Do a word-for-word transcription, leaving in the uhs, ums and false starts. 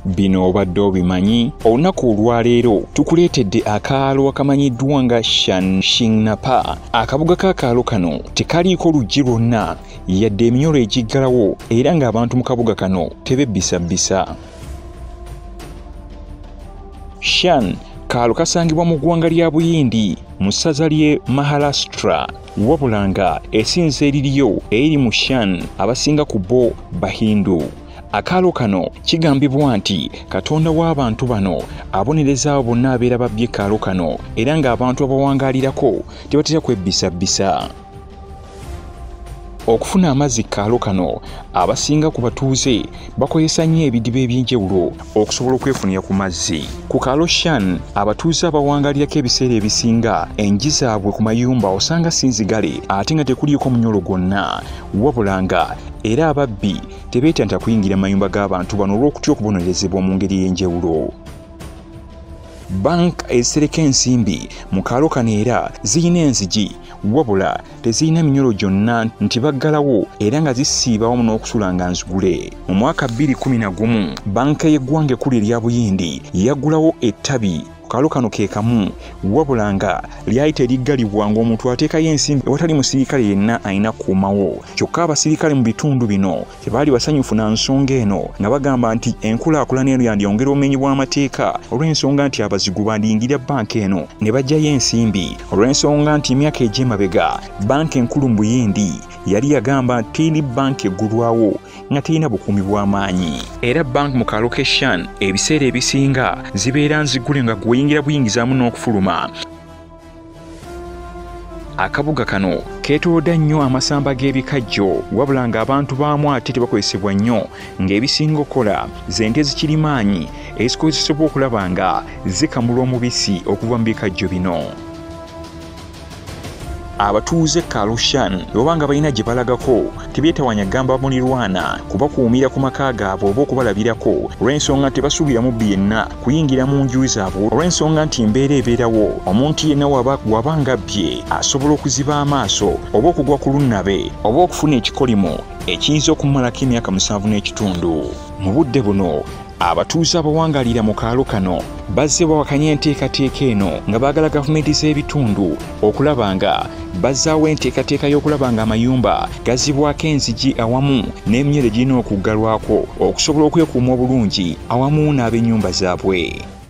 Bino obadde obimanyi? Olunaku olwaleero tukuleetedde akaalo akamanyiddwa nga Shan-Xing-Napa. Akabuga k'akaalo kano tekaliiko luggi lwonna yadde eminyolo egiggalawo era ng'abantu mu kabuga kano tebebbisabisa. Shan kaalo kasangibwa mu ggwanga lya Buyindi mu ssaza ly'e Maharashtra, wabula nga essinza eririyo eriri mu Shan abasinga ku bo Bahindu. Akaalo kano kigambibwa nti Katonda w'abantu bano abonereza abo bonna abeera babbye kaalo kano era ng'abantu abawangaalirako tebatera kwebbisabisa. Okufuna amazzi kaalo kano abasinga ku batuuze bakozesa nnyo ebidiba eby'enjawulo okusobola okwefunira ku mazzi. Ku kaalo Shan abatuuze abawangaalirako ebiseera ebisinga enji zaabwe ku mayumba osanga sinzigale ate nga tekuliiko munyolo gwonna, wabula nga era ababbi tebeetanta kuyingira mayumba g'abantu bano olw'okutya okubonerezebwa mu ngeri y'enjawulo. Bank ezitereka ensimbi mu kaalo kano era ziyina enzigi wabula teziyina minyolo gyonna nti baggalawo era nga zisiiba wamu n'okusula nga nzigule. Mu mwaka bbiri kumi na gumu banka y'eggwanga ekkulu erya Buyindi yaggulawo ettabi kaalo kano ke kamu wabula nga lyali teriggalibwa ng'omuntu ateekayo ensimbi ewatali musirikale yenna alina kukuumawo. Kyokka abasirikale mu bitundu bino tebaali basanyufu na nsonga eno nga bagamba nti enkulaakulana eno yandyongera obumenyi bw'amateeka olw'ensonga nti abazigu bandiyingira banka eno ne baggyayo ensimbi olw'ensonga nti emyaka egy'emabega banka enkulu mu Buyindi yali yagamba nti teri banka eggulwawo nga terina bukuumi bw'amaanyi. Era banka mu kaalo k'e Shan ebiseera ebisinga zibeera nzigule nga gweyingira buyingizaamu n'okufuluma. Akabuga kano keetoolodde nnyo amasamba g'ebikajjo wabula ng'abantu baamu ate tebakozesebwa nnyo ng'ebisinga okukola z'ente zikirimaanyi ezikozesebwa okulaba nga zikamula omubisi okuva mu bikajjo bino. Abatuuze kaalo Shan oba nga balina gye balagako tebyetawanya gamba mulirwana kubakuumira ku maka gaabwe oba okubalabirako olw'ensonga nti tebasuubira mubbi yenna kuyingira mu nju zaabwe olw'ensonga nti embeera ebeerawo omuntu yenna waba ngabbye asobola okuziba amaaso oba okugwa ku lunnabe oba okufuna ekikolimo ekiyinza okumumalako emyaka musanvu n'ekitundu. Mu budde buno abatuuze abawangaalira mu kaalo kano bazze bawakanya enteekateeka eno nga baagala gavumenti z'ebitundu okulaba nga bazzaawo enteekateeka y'okulaba nga amayumba gazibwako enzigi awamu n'eminyolo egirina okuggalwako okusobola okwekuuma obulungi awamu n'ab'ennyumba zaabwe.